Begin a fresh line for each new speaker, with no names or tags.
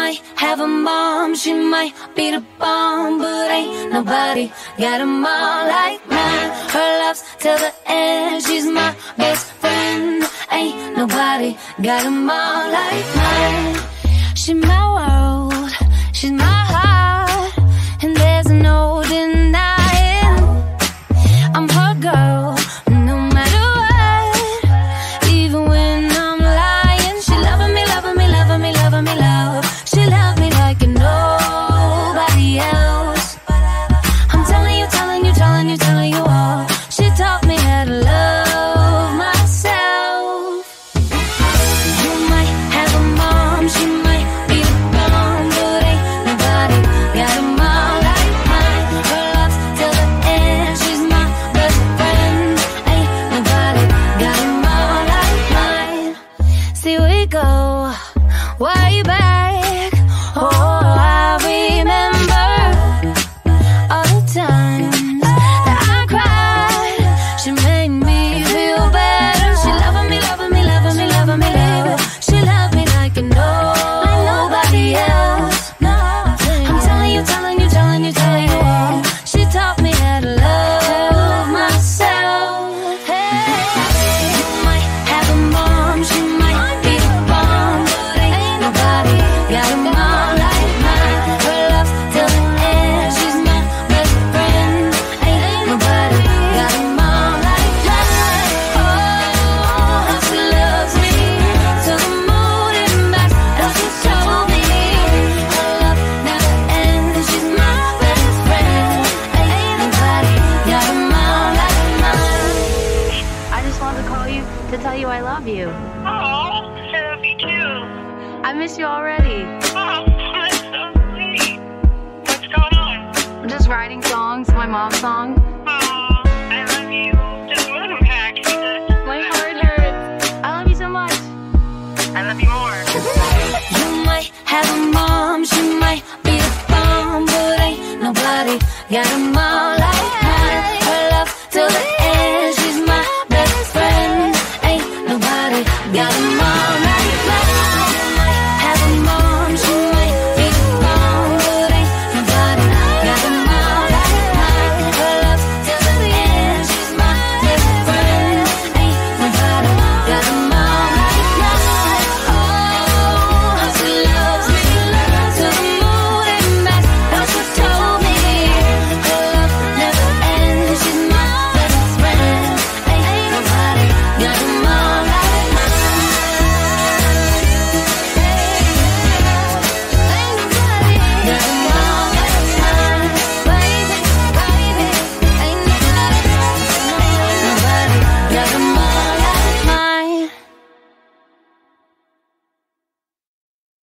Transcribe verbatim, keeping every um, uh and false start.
might have a mom, she might be the bomb, but ain't nobody got a mom like mine. Her love's till the end, she's my best friend. Ain't nobody got a mom like mine. She's my world, she's my heart, and there's no denying I'm her girl, no matter what. Even when I'm lying, she loving me, loving me, loving me, loving me, love. She loves me like nobody else. I'm telling you, telling you, telling you, telling you all. She taught me how to love myself. You might have a mom, she might be the bomb, but ain't nobody got a mom like mine. Her love's till the end, she's my best friend. Ain't nobody got a mom like mine. See, we go way back. Oh, I remember all the times that I cried. She made me feel better. She loving me, loving me, loving me, loving me, love. She loved me like nobody else. I'm telling you, telling you, telling you, telling you all. She taught me how to love myself. Hey, you might have a mom, she might be the bomb, but ain't nobody got a mom like mine. Her love's till the end, she's my best friend. Ain't nobody got a mom like mine. Oh, she loves me till the moon and back. That's what she told me. Her love never ends, she's my best friend. Ain't nobody got a mom like mine.
I just wanted to call you to tell you I love you.
Oh, I love you too.
I miss you already.
Oh, that's so sweet. What's going on?
I'm just writing songs, my mom's song.
Oh, I love you. Just one pack.
My heart hurts. I love you so much.
I love you more.
You might have a mom, she might be the bomb, but ain't nobody got a